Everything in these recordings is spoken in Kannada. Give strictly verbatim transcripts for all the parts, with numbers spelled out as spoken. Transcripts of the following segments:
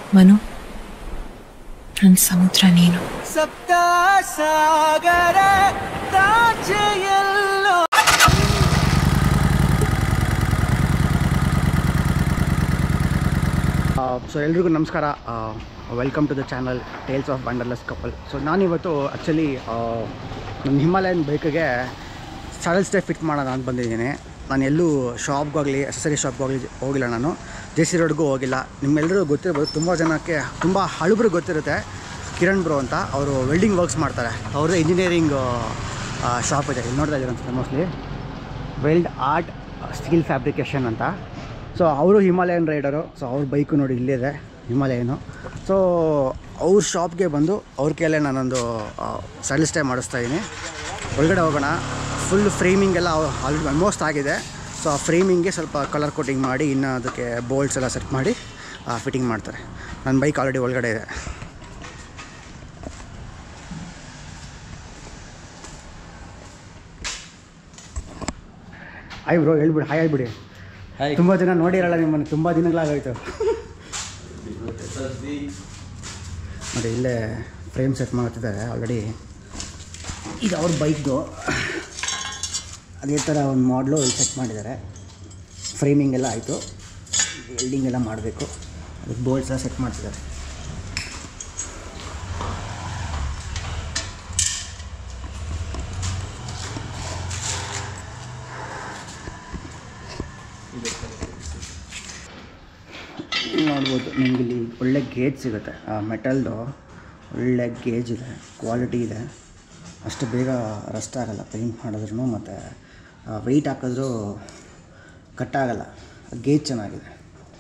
ಮನು, ನನ್ನ ಸಮುದ್ರ ನೀನು. ಸಪ್ತ ಸಾಗರ ತಾಚೆಯಲ್ಲೋ. ಸೊ ಎಲ್ರಿಗೂ ನಮಸ್ಕಾರ, welcome to the channel tales of wanderlust couple. So ನಾನಿವತ್ತು ಆ್ಯಕ್ಚುಲಿ ನನ್ನ ಹಿಮಾಲಯನ್ ಬೈಕಿಗೆ ಸ್ಯಾಡಲ್ ಸ್ಟೇ ಫಿಟ್ ಮಾಡೋಣ ಅಂತ ಬಂದಿದ್ದೀನಿ. ನಾನು ಎಲ್ಲೂ ಶಾಪ್ಗಾಗಲಿ ಅಸೆಸರಿ ಶಾಪ್ಗಾಗಲಿ ಹೋಗಿಲ್ಲ, ನಾನು ಜೆ ಸಿ ರೋಡ್ಗೂ ಹೋಗಿಲ್ಲ. ನಿಮ್ಮೆಲ್ಲರಿಗೂ ಗೊತ್ತಿರ್ಬೋದು, ತುಂಬ ಜನಕ್ಕೆ ತುಂಬ ಹಳುಬ್ರಿಗೆ ಗೊತ್ತಿರುತ್ತೆ ಕಿರಣ್ ಬ್ರೋ ಅಂತ. ಅವರು ವೆಲ್ಡಿಂಗ್ ವರ್ಕ್ಸ್ ಮಾಡ್ತಾರೆ. ಅವ್ರದ್ದು ಇಂಜಿನಿಯರಿಂಗ್ ಶಾಪ್ ಇದೆ, ಇಲ್ಲಿ ನೋಡ್ತಾ ಇದ್ದೀರ ಅನ್ಸುತ್ತೆ mostly, weld art steel fabrication ಅಂತ. ಸೊ ಅವರು ಹಿಮಾಲಯನ್ ರೈಡರು. ಸೊ ಅವ್ರ ಬೈಕು ನೋಡಿ ಇಲ್ಲಿದೆ ಹಿಮಾಲಯನು. ಸೊ ಅವ್ರ ಶಾಪ್ಗೆ ಬಂದು ಅವ್ರ ಕೈಲೇ ನಾನೊಂದು ಸ್ಯಾಡಲ್ ಸ್ಟೇ ಮಾಡಿಸ್ತಾ ಇದ್ದೀನಿ. ಒಳಗಡೆ ಹೋಗೋಣ. ಫುಲ್ ಫ್ರೇಮಿಂಗ್ ಎಲ್ಲ ಆಲ್ರೆಡಿ ಆಲ್ಮೋಸ್ಟ್ ಆಗಿದೆ. ಸೊ ಆ ಫ್ರೇಮಿಂಗ್ಗೆ ಸ್ವಲ್ಪ ಕಲರ್ ಕೋಟಿಂಗ್ ಮಾಡಿ ಇನ್ನು ಅದಕ್ಕೆ ಬೋಲ್ಟ್ಸ್ ಎಲ್ಲ ಸೆಟ್ ಮಾಡಿ ಫಿಟ್ಟಿಂಗ್ ಮಾಡ್ತಾರೆ. ನನ್ನ ಬೈಕ್ ಆಲ್ರೆಡಿ ಒಳಗಡೆ ಇದೆ. ಹಾಯ್ ಬ್ರೋ, ಹೇಳ್ಬಿಡಿ. ಹಾಯ್ ಹೇಳ್ಬಿಡಿ. ತುಂಬ ಜನ ನೋಡಿರಲ್ಲ ನಿಮ್ಮನ್ನು, ತುಂಬ ದಿನಗಳಾಗೋಯ್ತು. ನೋಡಿ ಇಲ್ಲೇ ಫ್ರೇಮ್ ಸೆಟ್ ಮಾಡ್ತಿದ್ದಾರೆ ಆಲ್ರೆಡಿ. ಇದು ಅವ್ರ ಬೈಕ್ದು ಅದೇ ಥರ ಒಂದು ಮಾಡಲು ಇಲ್ಲಿ ಸೆಟ್ ಮಾಡಿದ್ದಾರೆ. ಫ್ರೇಮಿಂಗ್ ಎಲ್ಲ ಆಯಿತು, ವೆಲ್ಡಿಂಗ್ ಎಲ್ಲ ಮಾಡಬೇಕು, ಅದಕ್ಕೆ ಬೋಲ್ಟ್ಸ್ ಎಲ್ಲ ಸೆಟ್ ಮಾಡ್ತಿದ್ದಾರೆ. ನೋಡ್ಬೋದು ನಿಮ್ಗೆ ಇಲ್ಲಿ ಒಳ್ಳೆ ಗೇಜ್ ಸಿಗುತ್ತೆ. ಆ ಮೆಟಲ್ದು ಒಳ್ಳೆ ಗೇಜ್ ಇದೆ, ಕ್ವಾಲಿಟಿ ಇದೆ. ಅಷ್ಟು ಬೇಗ ರಸ್ಟ್ ಆಗೋಲ್ಲ ಪೇಂಟ್ ಮಾಡಿದ್ರೂ, ಮತ್ತು ವೆಯ್ಟ್ ಹಾಕಿದ್ರೂ ಕಟ್ಟಾಗಲ್ಲ. ಗೇಜ್ ಚೆನ್ನಾಗಿದೆ,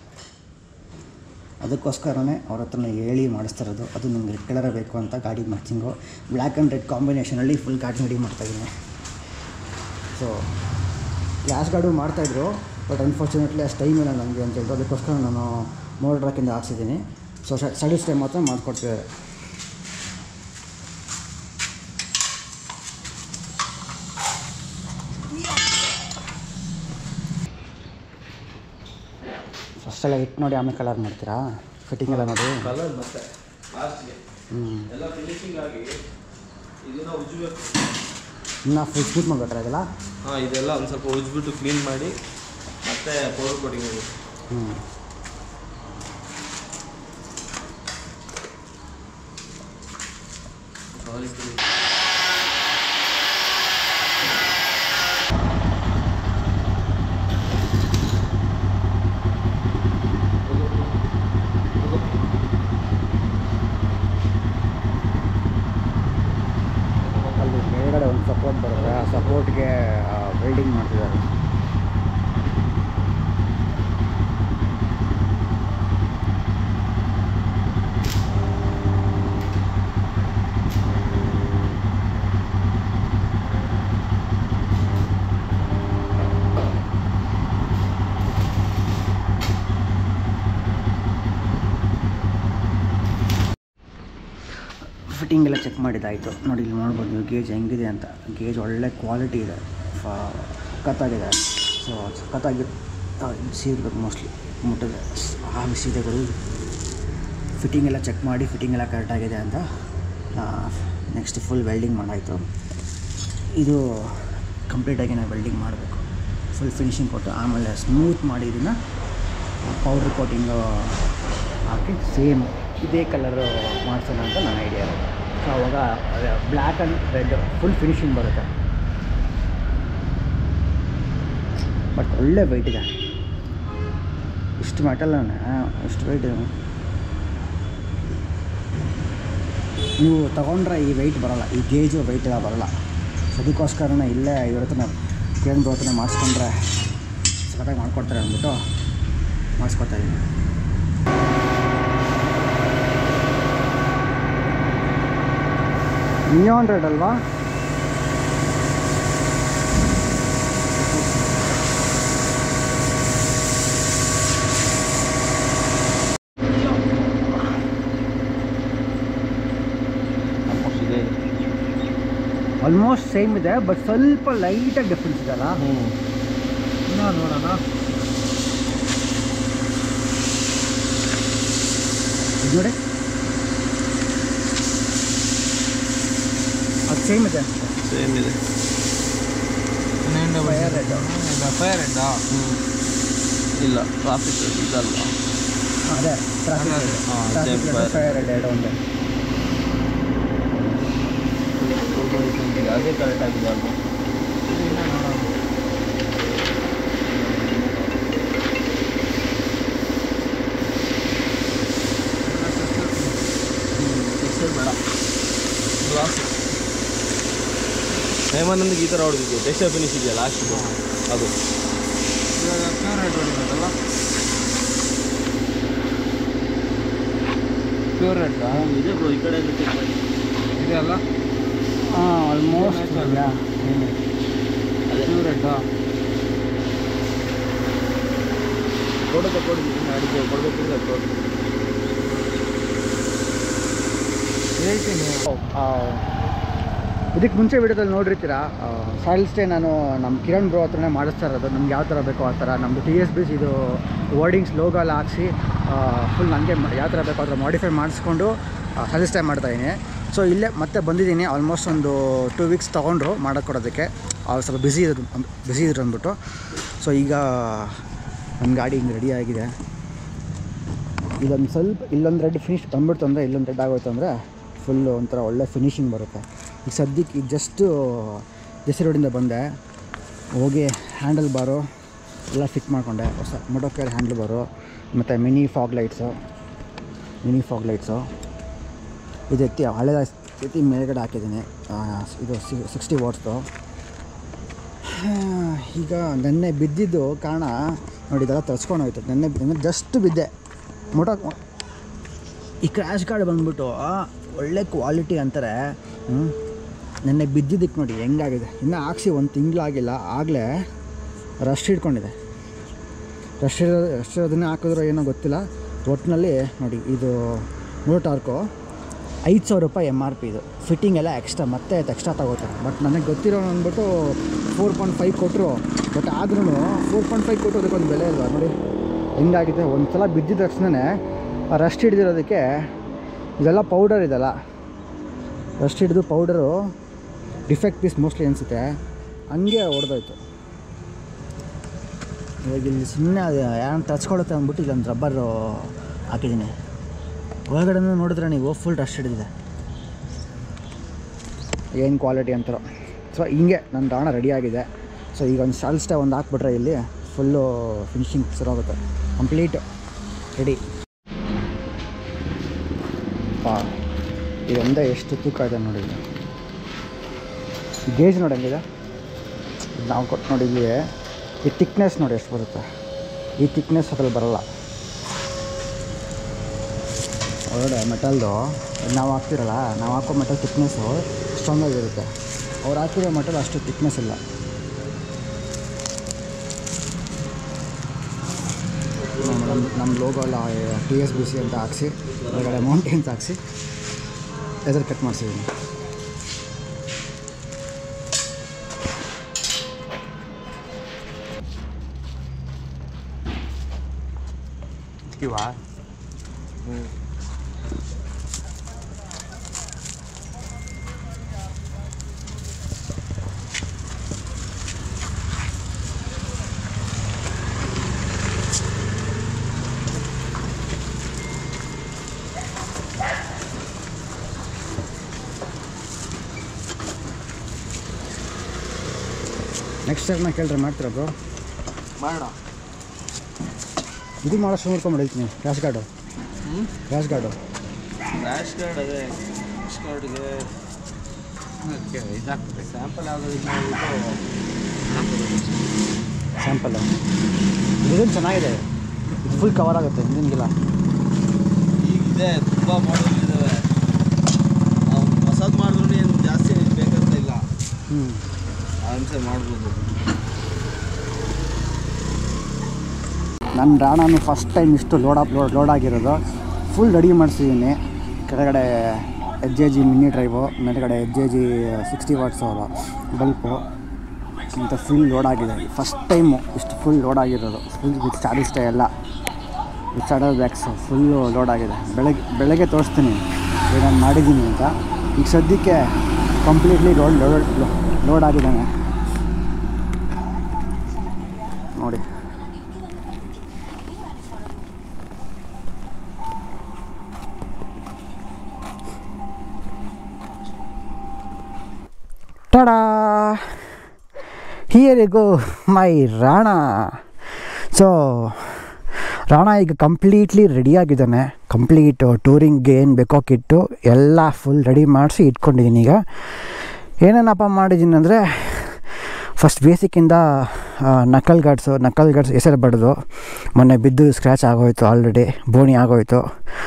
ಅದಕ್ಕೋಸ್ಕರನೇ ಅವ್ರ ಹತ್ರನೇ ಹೇಳಿ ಮಾಡಿಸ್ತಿರೋದು. ಅದು ನಮ್ಗೆ ರೆಡ್ ಕಲರೇ ಬೇಕು ಅಂತ ಗಾಡಿ ಮ್ಯಾಚಿಂಗು ಬ್ಲ್ಯಾಕ್ ಆ್ಯಂಡ್ ರೆಡ್ ಕಾಂಬಿನೇಷನಲ್ಲಿ ಫುಲ್ ಗಾಡಿ ರೆಡಿ ಮಾಡ್ತಾಯಿದ್ದೀನಿ. ಸೊ ಗ್ಲಾಸ್ ಗಾರ್ಡು ಮಾಡ್ತಾಯಿದ್ರು, ಬಟ್ ಅನ್ಫಾರ್ಚುನೇಟ್ಲಿ ಅಷ್ಟು ಟೈಮ್ ಇಲ್ಲ ನನಗೆ ಅಂತ ಹೇಳಿದ್ರು. ಅದಕ್ಕೋಸ್ಕರ ನಾನು ಮೋಲ್ಡ್ ರಾಕಿಂದ ಹಾಕ್ಸಿದ್ದೀನಿ. ಸೊ ಸ್ಯಾಡಲ್ ಸ್ಟೇ ಮಾತ್ರ ಮಾಡಿಕೊಡ್ತಿದ್ದಾರೆ. ಫಸ್ಟೆಲ್ಲ ಇಟ್ಟು ನೋಡಿ ಆಮೇಲೆ ಕಲರ್ ಮಾಡ್ತೀರಾ? ಫಿಟ್ಟಿಂಗ್ ಎಲ್ಲ ನೋಡಿ ಕಲರ್ ಮತ್ತೆ ಲಾಸ್ಟ್ಗೆ ಹ್ಞೂ ಎಲ್ಲ ಫಿನಿಶಿಂಗ್ ಆಗಿ ಇದನ್ನ ಉಜ್ಜಬೇಕು. ಇನ್ನು ಫುಲ್ ಸ್ಮೂತ್ ಮಾಡಬೇಕಾ ಇದೆಲ್ಲ? ಹಾಂ, ಇದೆಲ್ಲ ಒಂದು ಸ್ವಲ್ಪ ಉಜ್ಬಿಟ್ಟು ಕ್ಲೀನ್ ಮಾಡಿ ಮತ್ತೆ ಪೌಡರ್ ಕೋಟಿಂಗ್ ಹೋಗುತ್ತೆ. ಹ್ಞೂ ಅಲ್ಲಿ ಮೇಲ್ಗಡೆ ಒಂದು ಸಪೋರ್ಟ್ ಬರುತ್ತೆ, ಆ ಸಪೋರ್ಟ್ಗೆ ವೆಲ್ಡಿಂಗ್ ಮಾಡ್ತಿದ್ದಾರೆ. ಫಿಟ್ಟಿಂಗ್ ಎಲ್ಲ ಚೆಕ್ ಮಾಡಿದ್ದಾಯಿತು. ನೋಡಿ ಇಲ್ಲಿ ನೋಡ್ಬೋದು ನೀವು ಗೇಜ್ ಹೆಂಗಿದೆ ಅಂತ. ಗೇಜ್ ಒಳ್ಳೆ ಕ್ವಾಲಿಟಿ ಇದೆ, ಸಖತ್ತಾಗಿದೆ. ಸೊ ಸಖತ್ತಾಗಿ ಸೀರ್ಬೇಕು ಮೋಸ್ಟ್ಲಿ ಮುಟ್ಟಿದೆ. ಆ ಸೀದೆಗಳು ಫಿಟ್ಟಿಂಗ್ ಎಲ್ಲ ಚೆಕ್ ಮಾಡಿ ಫಿಟ್ಟಿಂಗ್ ಎಲ್ಲ ಕರೆಕ್ಟಾಗಿದೆ ಅಂತ ನೆಕ್ಸ್ಟ್ ಫುಲ್ ವೆಲ್ಡಿಂಗ್ ಮಾಡಾಯಿತು. ಇದು ಕಂಪ್ಲೀಟಾಗಿ ನಾವು ವೆಲ್ಡಿಂಗ್ ಮಾಡಬೇಕು, ಫುಲ್ ಫಿನಿಶಿಂಗ್ ಕೊಟ್ಟು ಆಮೇಲೆ ಸ್ಮೂತ್ ಮಾಡಿ ಇದನ್ನು ಪೌಡ್ರ್ ಕೋಟಿಂಗು ಹಾಕಿ ಸೇಮ್ ಇದೇ ಕಲರು ಮಾಡಿಸೋಣ ಅಂತ ನನ್ನ ಐಡಿಯಾ ಇರೋದು. ಸೊ ಆವಾಗ black and red full finishing ಬರುತ್ತೆ. ಬಟ್ ಒಳ್ಳೆ ವೆಯ್ಟ್ ಇದೆ. ಇಷ್ಟು ಮೆಟಲ್ಲೇ ಇಷ್ಟು ವೆಯ್ಟ್ ನೀವು ತೊಗೊಂಡ್ರೆ ಈ ವೆಯ್ಟ್ ಬರೋಲ್ಲ, ಈ ಗೇಜು ವೆಯ್ಟ್ ಎಲ್ಲ ಬರೋಲ್ಲ. ಸೊ ಅದಕ್ಕೋಸ್ಕರನೇ ಇಲ್ಲೇ ಇವ್ರ ಹತ್ರ ಕಿರಣ್ ಬ್ರೋ ಹತ್ರನೇ ಮಾಡಿಸ್ಕೊಂಡ್ರೆ ಸಖತ್ತಾಗಿ ಮಾಡಿಕೊಡ್ತಾರೆ ಅಂದ್ಬಿಟ್ಟು ಮಾಡಿಸ್ಕೊತಾ ಇದ್ದೀನಿ. ನಿಯಾನ್ ರೆಡ್ ಅಲ್ವಾ? ಆಲ್ಮೋಸ್ಟ್ ಸೇಮ್ ಇದೆ, ಬಟ್ ಸ್ವಲ್ಪ ಲೈಟಾಗಿ ಡಿಫ್ರೆನ್ಸ್ ಇದೆ ಅಲ್ಲ. ಹ್ಞೂ, ಇನ್ನೂ ನೋಡೋಣ. ನೋಡಿ ಅದು ಸೇಮ್ ಇದೆ ಸೇಮ್ ಇದೆ ಫೈರ್ ರೆಡ್ ಫೈರ್ ರೆಡ್ ಇಲ್ಲ ಟ್ರಾಫಿಕ್ ಇದಲ್ಲ ಅದೇ ಟ್ರಾಫಿಕ್ ಟ್ರಾಫಿಕ್ ಫೈರ್ ರೆಡ್ ಎರಡು ಒಂದೇ ಅದೇ ಕರೆಕ್ಟ್ ಆಗಿದೆ ಅಲ್ವಾ ಬೇಡ ಗ್ಲಾಸ್ ಹೇಮಾನಂದಿಗೆ ಈ ಥರ ಹೊಡೆದಿದ್ದು ಟೆಕ್ಸ್ಚರ್ ಫಿನಿಶ್ ಇದೆಯಾ ಲಾಸ್ಟಿಗೆ ಅದು ಪ್ಯೂರ್ ರೆಡ್ ಹೊಡಿಬೇಕಲ್ಲ ಪ್ಯೂರ್ ರೆಡ್ ಇದೆ ಬ್ರೋ ಈ ಕಡೆ ಇದೆ ಅಲ್ಲ ಹಾಂ ಆಲ್ಮೋಸ್ಟ್ ಪ್ಯೂರ್ ರೆಡ್ ಕೊಡೋದು ಕೊಡಿದ್ವಿ ಅಡಿಗೆ ಕೊಡಬೇಕಿಲ್ಲ ಕೊಡು ಹೇಳ್ತೀನಿ ಇದಕ್ಕೆ ಮುಂಚೆ ವಿಡಿಯೋದಲ್ಲಿ ನೋಡಿರ್ತೀರಾ ಸಾಯಿಲ್ ಸ್ಟೇ ನಾನು ನಮ್ಮ ಕಿರಣ್ ಬ್ರೋ ಹತ್ರನೇ ಮಾಡಿಸ್ತಾ ಇರೋದು ನಮ್ಗೆ ಯಾವ ಥರ ಬೇಕೋ ಆ ಥರ ನಮ್ಮದು ಟಿ ಎಸ್ ಬಿಸ್ ಇದು ವರ್ಡಿಂಗ್ಸ್ ಲೋಗೋ ಎಲ್ಲ ಹಾಕ್ಸಿ ಫುಲ್ ನನಗೆ ಯಾವ ಥರ ಬೇಕೋ ಆ ಥರ ಮಾಡಿಫೈ ಮಾಡಿಸ್ಕೊಂಡು ಸಾಯಿಲ್ ಸ್ಟೇ ಮಾಡ್ತಾಯಿದ್ದೀನಿ ಸೊ ಇಲ್ಲೇ ಮತ್ತೆ ಬಂದಿದ್ದೀನಿ ಆಲ್ಮೋಸ್ಟ್ ಒಂದು ಟೂ ವೀಕ್ಸ್ ತೊಗೊಂಡ್ರು ಮಾಡೋಕ್ಕೆ ಕೊಡೋದಕ್ಕೆ ಅವ್ರು ಸ್ವಲ್ಪ ಬ್ಯುಸಿ ಇದ್ರು ಬ್ಯುಸಿ ಇದ್ರು ಅಂದ್ಬಿಟ್ಟು ಸೊ ಈಗ ನನ್ನ ಗಾಡಿ ಹಿಂಗೆ ರೆಡಿ ಆಗಿದೆ ಇದೊಂದು ಸ್ವಲ್ಪ ಇಲ್ಲೊಂದು ರೆಡ್ ಫಿನಿಶ್ ಬಂದ್ಬಿಡ್ತು ಅಂದರೆ ಇಲ್ಲೊಂದು ರೆಡ್ ಆಗೋಯ್ತು ಅಂದರೆ ಫುಲ್ಲು ಒಂಥರ ಒಳ್ಳೆ ಫಿನಿಶಿಂಗ್ ಬರುತ್ತೆ ಈಗ ಸದ್ಯಕ್ಕೆ ಈಗ ಜಸ್ಟು ಜೆಸಿ ರೋಡಿಂದ ಬಂದೆ ಹೋಗಿ ಹ್ಯಾಂಡಲ್ ಬಾರು ಎಲ್ಲ ಫಿಟ್ ಮಾಡಿಕೊಂಡೆ ಹೊಸ ಮೊಟೋಕೇರ್ ಹ್ಯಾಂಡಲ್ ಬಾರು ಮತ್ತು mini fog lights mini fog lights ಇದು ಎತ್ತಿ ಹಳೆದ ಎತ್ತಿ ಮೇಲ್ಗಡೆ ಹಾಕಿದ್ದೀನಿ ಇದು ಸಿಕ್ಸ್ಟಿ ವಾಟ್ಸ್ದು ಈಗ ನೆನ್ನೆ ಬಿದ್ದಿದ್ದು ಕಾರಣ ನೋಡಿ ಇದೆಲ್ಲ ತರ್ಸ್ಕೊಂಡು ಹೋಯ್ತು ನೆನ್ನೆ ನೆನ್ನೆ ಜಸ್ಟ್ ಬಿದ್ದೆ ಮೊಟೋ ಈ ಕ್ರ್ಯಾಶ್ ಗಾರ್ಡ್ ಬಂದ್ಬಿಟ್ಟು ಒಳ್ಳೆ ಕ್ವಾಲಿಟಿ ಅಂತಾರೆ ನೆನ್ನೆ ಬಿದ್ದಿದ್ದಕ್ಕೆ ನೋಡಿ ಹೆಂಗಾಗಿದೆ ಇನ್ನೂ ಹಾಕ್ಸಿ ಒಂದು ತಿಂಗಳಾಗಿಲ್ಲ ಆಗಲೇ ರಶ್ ಹಿಡ್ಕೊಂಡಿದೆ ರಶ್ ಇರೋ ರಶ್ ಇರೋದನ್ನೇ ಹಾಕಿದ್ರೋ ಏನೋ ಗೊತ್ತಿಲ್ಲ ಒಟ್ಟಿನಲ್ಲಿ ನೋಡಿ ಇದು ಮೂರು ಟಾರ್ಕು ಐದು ಸಾವಿರ ರೂಪಾಯಿ ಎಮ್ ಆರ್ ಪಿ ಇದು ಫಿಟ್ಟಿಂಗ್ ಎಲ್ಲ ಎಕ್ಸ್ಟ್ರಾ ಮತ್ತೆ ಎಕ್ಸ್ಟ್ರಾ ತಗೋತಾರೆ ಬಟ್ ನನಗೆ ಗೊತ್ತಿರೋ ಅಂದ್ಬಿಟ್ಟು ಫೋರ್ ಪಾಯಿಂಟ್ ಫೈವ್ ಕೊಟ್ಟರು ಬಟ್ ಆದ್ರೂ ಫೋರ್ ಪಾಯಿಂಟ್ ಫೈವ್ ಕೊಟ್ಟು ಅದಕ್ಕೊಂದು ಬೆಲೆ ಇಲ್ವಾ ನೋಡಿ ಹೆಂಗಾಗಿದೆ ಒಂದು ಸಲ ಬಿದ್ದಿದ ತಕ್ಷಣವೇ ರಸ್ಟ್ ಹಿಡಿದಿರೋದಕ್ಕೆ ಇದೆಲ್ಲ ಪೌಡರ್ ಇದೆಲ್ಲ ರಸ್ಟ್ ಹಿಡಿದು ಪೌಡರು ಡಿಫೆಕ್ಟ್ ಪೀಸ್ ಮೋಸ್ಟ್ಲಿ ಅನಿಸುತ್ತೆ ಹಂಗೆ ಹೊಡೆದೋಯ್ತು ಇವಾಗ ಇಲ್ಲಿ ಸುಮ್ಮನೆ ಅದು ಯಾರನ್ನ ತರ್ಸ್ಕೊಳುತ್ತೆ ಅಂದ್ಬಿಟ್ಟು ಇಲ್ಲೊಂದು ರಬ್ಬರು ಹಾಕಿದ್ದೀನಿ ಒಳಗಡೆ ನೋಡಿದ್ರೆ ನೀವು ಫುಲ್ ರಸ್ಟ್ ಹಿಡಿದಿದೆ ಏನು ಕ್ವಾಲಿಟಿ ಅಂತಾರೋ ಸೊ ಹಿಂಗೆ ನನ್ನ ದಾಣ ರೆಡಿಯಾಗಿದೆ ಸೊ ಈಗ ಒಂದು ಸಾಯಿಲ್ ಸ್ಟೇ ಒಂದು ಹಾಕ್ಬಿಟ್ರೆ ಇಲ್ಲಿ ಫುಲ್ಲು ಫಿನಿಶಿಂಗ್ ಶುರುವಾಗುತ್ತೆ ಕಂಪ್ಲೀಟ್ ರೆಡಿ ಪಾ ಇದೊಂದೇ ಎಷ್ಟು ತೂಕ ಇದೆ ನೋಡಿ ಇಲ್ಲಿ ಗೇಜ್ ನೋಡಿ ಹಂಗಿದೆ ನಾವು ಕೊಟ್ಟು ನೋಡಿ ಇಲ್ಲಿ ಈ ತಿಕ್ನೆಸ್ ನೋಡಿ ಎಷ್ಟು ಬರುತ್ತೆ ಈ ತಿಕ್ನೆಸ್ ಅದ್ರಲ್ಲಿ ಬರೋಲ್ಲ ಹೊರಗಡೆ ಮೆಟಲ್ದು ನಾವು ಹಾಕ್ತಿರಲ್ಲ ನಾವು ಹಾಕೋ ಮೆಟಲ್ ತಿಕ್ನೆಸ್ಸು ಸ್ಟ್ರಾಂಗಾಗಿರುತ್ತೆ ಅವ್ರು ಹಾಕಿರೋ ಮೆಟಲ್ ಅಷ್ಟು ತಿಕ್ನೆಸ್ ಇಲ್ಲ ನಮ್ಮ ನಮ್ಮ ಲೋಗೋ ಎಲ್ಲ ಟಿ ಎಸ್ ಬಿ ಸಿ ಅಂತ ಹಾಕ್ಸಿ ಹೊರಗಡೆ ಮೌಂಟೇನ್ಸ್ ಹಾಕ್ಸಿ ಲೆದರ್ ಕಟ್ ಮಾಡಿಸಿದ್ದೀನಿ ಕಿವಾ ಹ್ಞೂ ನೆಕ್ಸ್ಟ್ ಟೈಮ್ ನಾ ಕೇಳ್ರೆ ಮಾಡ್ತೀರಾ ಬ್ರೋ ಮಾಡೋಣ ಇದು ಮಾಡೋಷ್ಟು ನೋಡ್ಕೊಂಡು ಹೇಳ್ತೀನಿ ಕ್ರಾಶ್ ಗಾರ್ಡು ಹ್ಞೂ ಕ್ರಾಶ್ ಗಾರ್ಡು ರ್ಯಾಶ್ ಕಾರ್ಡ್ ಅದೇ ರ್ಯಾಶ್ ಕಾರ್ಡ್ಗೆ ಅದಕ್ಕೆ ಇದಾಗ್ತದೆ ಸ್ಯಾಂಪಲ್ ಯಾವುದೋ ಇದು ಮಾಡಿಬಿಟ್ಟು ಸ್ಯಾಂಪಲ್ಲು ಡಿಸೈನ್ ಚೆನ್ನಾಗಿದೆ ಇದು ಫುಲ್ ಕವರ್ ಆಗುತ್ತೆ ಹಿಂದಿನ ಈಗಿದೆ ತುಂಬ ಮಾಡಲ್ ಇದ್ದಾವೆ ನಾವು ಹೊಸದು ಮಾಡಿದ್ರು ಏನು ಜಾಸ್ತಿ ಬೇಕಂತ ಇಲ್ಲ ಹ್ಞೂ ಆರಾಮ್ಸೆ ಮಾಡ್ಬೋದು ನನ್ನ ರಾಣಾನು ಫಸ್ಟ್ ಟೈಮ್ ಇಷ್ಟು ಲೋಡ್ ಅಪ್ ಲೋಡ್ ಲೋಡ್ ಆಗಿರೋದು ಫುಲ್ ರೆಡಿ ಮಾಡಿಸಿದ್ದೀನಿ ಕೆಳಗಡೆ H A G mini drive ಮೇಲ್ಗಡೆ H A G sixty watts ಅವರು ಬಲ್ಪು ಇಂಥ ಫುಲ್ ಲೋಡ್ ಆಗಿದೆ ಫಸ್ಟ್ ಟೈಮು ಇಷ್ಟು ಫುಲ್ ಲೋಡ್ ಆಗಿರೋದು ಫುಲ್ ವಿತ್ ಸಾಯಿಲ್ ಸ್ಟೇ ಎಲ್ಲ ಸ್ಯಾಡಲ್ ಬ್ಯಾಗ್ಸ್ ಫುಲ್ಲು ಲೋಡ್ ಆಗಿದೆ. ಬೆಳಗ್ಗೆ ಬೆಳಗ್ಗೆ ತೋರಿಸ್ತೀನಿ ನಾನು ಮಾಡಿದ್ದೀನಿ ಅಂತ. ಈಗ ಸದ್ಯಕ್ಕೆ ಕಂಪ್ಲೀಟ್ಲಿ ಲೋಡ್ ಲೋಡ್ ಲೋಡ್ ಆಗಿದ್ದಾನೆ ನೋಡಿ. Tada, here you go my Rana. So Rana ಈಗ ಕಂಪ್ಲೀಟ್ಲಿ ರೆಡಿಯಾಗಿದ್ದಾನೆ. ಕಂಪ್ಲೀಟ್ ಟೂರಿಂಗ್ಗೆ ಏನು ಬೇಕೋ ಕಿಟ್ಟು ಎಲ್ಲ ಫುಲ್ ರೆಡಿ ಮಾಡಿಸಿ ಇಟ್ಕೊಂಡಿದ್ದೀನಿ. ಈಗ ಏನೇನಪ್ಪ ಮಾಡಿದ್ದೀನಿ ಅಂದರೆ, ಫಸ್ಟ್ ಬೇಸಿಕ್ಕಿಂದ ನಕಲ್ ಗಾರ್ಡ್ಸು ನಕಲ್ ಗಾರ್ಡ್ಸ್ ಹೆಸರು ಬಡ್ದು ಮೊನ್ನೆ ಬಿದ್ದು ಸ್ಕ್ರ್ಯಾಚ್ ಆಗೋಯ್ತು, ಆಲ್ರೆಡಿ ಬೋಣಿ ಆಗೋಯ್ತು.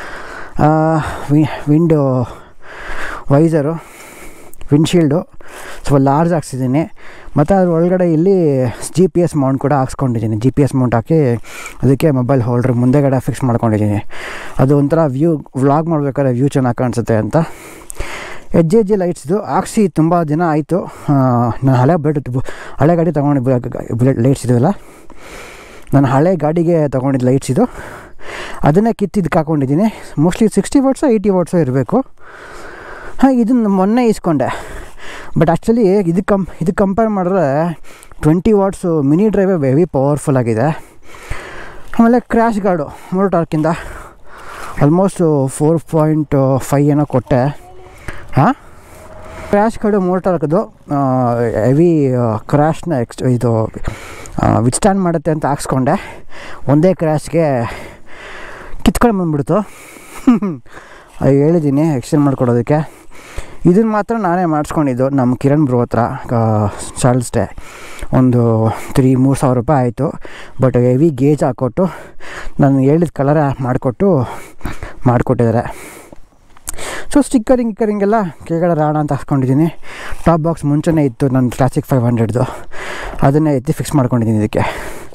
ವಿಂಡೋ ವೈಸರು, ವಿಂಡ್ಶೀಲ್ಡು ಸ್ವಲ್ಪ ಲಾರ್ಜ್ ಹಾಕ್ಸಿದ್ದೀನಿ. ಮತ್ತು ಅದ್ರ ಒಳಗಡೆ ಇಲ್ಲಿ ಜಿ ಪಿ ಎಸ್ ಮೌಂಟ್ ಕೂಡ ಹಾಕ್ಸ್ಕೊಂಡಿದ್ದೀನಿ. ಜಿ ಪಿ ಎಸ್ ಮೌಂಟ್ ಹಾಕಿ ಅದಕ್ಕೆ ಮೊಬೈಲ್ ಹೋಲ್ಡ್ರ್ ಮುಂದೆಗಡೆ ಫಿಕ್ಸ್ ಮಾಡ್ಕೊಂಡಿದ್ದೀನಿ. ಅದು ಒಂಥರ ವ್ಯೂ ವ್ಲಾಗ್ ಮಾಡಬೇಕಾದ್ರೆ ವ್ಯೂ ಚೆನ್ನಾಗಿ ಕಾಣಿಸುತ್ತೆ ಅಂತ. ಹೆಜ್ಜೆ ಹೆಜ್ಜೆ ಲೈಟ್ಸ್ದು ಹಾಕ್ಸಿ ತುಂಬ ದಿನ ಆಯಿತು. ನಾನು ಹಳೆ ಬುಲೆಟ್ ಹಳೆ ಗಾಡಿ ತೊಗೊಂಡು ಬುಲೆಟ್ ಲೈಟ್ಸ್ ಇದೆಯಲ್ಲ, ನಾನು ಹಳೆ ಗಾಡಿಗೆ ತೊಗೊಂಡಿದ್ದು ಲೈಟ್ಸ್ ಇದು. ಅದನ್ನೇ ಕಿತ್ತಿದ್ದಕ್ಕೆ ಹಾಕ್ಕೊಂಡಿದ್ದೀನಿ. ಮೋಸ್ಟ್ಲಿ ಸಿಕ್ಸ್ಟಿ ವಾಟ್ಸೋ ಏಯ್ಟಿ ವಾಟ್ಸೋ ಇರಬೇಕು. ಹಾಂ, ಇದನ್ನು ಮೊನ್ನೆ ಇಸ್ಕೊಂಡೆ. ಬಟ್ ಆ್ಯಕ್ಚುಲಿ ಇದಕ್ಕೆ ಕಂ ಇದಕ್ಕೆ ಕಂಪೇರ್ ಮಾಡಿದ್ರೆ ಟ್ವೆಂಟಿ ವಾಟ್ಸು ಮಿನಿ ಡ್ರೈವೇ ವೆರಿ ಪವರ್ಫುಲ್ ಆಗಿದೆ. ಆಮೇಲೆ ಕ್ರ್ಯಾಶ್ ಗಾರ್ಡು ಮೋಟಾರ್ಕಿಂದ ಆಲ್ಮೋಸ್ಟು ಫೋರ್ ಪಾಯಿಂಟ್ ಫೈ ಏನೋ ಕೊಟ್ಟೆ. ಹಾಂ, ಕ್ರ್ಯಾಶ್ ಗಾರ್ಡು ಮೋಟಾರ್ಕದು ಹೆವಿ ಕ್ರ್ಯಾಶ್ನ ಎಕ್ಸ್ ಇದು ವಿತ್ಸ್ಟ್ಯಾಂಡ್ ಮಾಡುತ್ತೆ ಅಂತ ಹಾಕ್ಸ್ಕೊಂಡೆ. ಒಂದೇ ಕ್ರ್ಯಾಶ್ಗೆ ಕಿತ್ಕೊಂಡು ಬಂದ್ಬಿಡ್ತು. ಹೇಳಿದ್ದೀನಿ ಎಕ್ಸ್ಚೇಂಜ್ ಮಾಡಿಕೊಡೋದಕ್ಕೆ. ಇದನ್ನು ಮಾತ್ರ ನಾನೇ ಮಾಡಿಸ್ಕೊಂಡಿದ್ದು ನಮ್ಮ ಕಿರಣ್ ಬ್ರೋ ಹತ್ರ ಚಾರ್ಲ್ಸ್ ಡೇ. ಒಂದು ತ್ರೀ ಮೂರು ಸಾವಿರ ರೂಪಾಯಿ ಆಯಿತು. ಬಟ್ ಹೆವಿ ಗೇಜ್ ಹಾಕ್ಕೊಟ್ಟು ನಾನು ಹೇಳಿದ ಕಲರ ಮಾಡಿಕೊಟ್ಟು ಮಾಡಿಕೊಟ್ಟಿದ್ದಾರೆ. ಸೊ ಸ್ಟಿಕ್ಕರಿಂಗ್ ಗಿಕ್ಕರಿಂಗೆಲ್ಲ ಕೆಳಗಡೆ ರಾಣ ಅಂತ ಹಾಕ್ಕೊಂಡಿದ್ದೀನಿ. ಟಾಪ್ ಬಾಕ್ಸ್ ಮುಂಚೆನೇ ಇತ್ತು ನನ್ನ ಕ್ಲಾಸಿಕ್ ಫೈವ್ ಹಂಡ್ರೆಡ್ದು, ಅದನ್ನೇ ಎತ್ತಿ ಫಿಕ್ಸ್ ಮಾಡ್ಕೊಂಡಿದ್ದೀನಿ ಇದಕ್ಕೆ.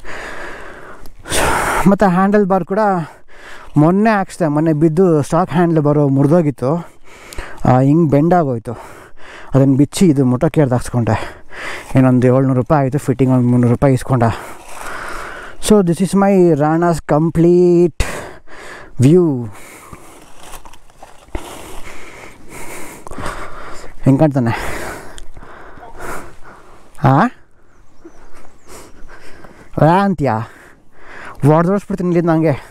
ಮತ್ತು ಹ್ಯಾಂಡಲ್ ಬಾರ್ ಕೂಡ ಮೊನ್ನೆ ಹಾಕ್ಸ್ದೆ. ಮೊನ್ನೆ ಬಿದ್ದು ಸ್ಟಾಕ್ ಹ್ಯಾಂಡ್ಲ್ ಬಾರು ಮುರಿದೋಗಿತ್ತು, ಹಿಂಗೆ ಬೆಂಡಾಗೋಯ್ತು. ಅದನ್ನು ಬಿಚ್ಚಿ ಇದು ಮುಟೋ ಕೇರ್ದು ಹಾಕ್ಸ್ಕೊಂಡೆ. ಏನೊಂದು ಏಳ್ನೂರು ರೂಪಾಯಿ ಆಯಿತು. ಫಿಟ್ಟಿಂಗ್ ಒಂದು ಮುನ್ನೂರು ರೂಪಾಯಿ ಇಸ್ಕೊಂಡ. So this is my Rana's complete view. ಹೆಂಗೆ ಕಾಣ್ತಾನೆ? ಹಾಂ, ರಾ ಅಂತೀಯಾ? ಹೊಡೆದೋಡಿಸ್ಬಿಡ್ತೀನಿ ಇಲ್ಲಿ ನನಗೆ.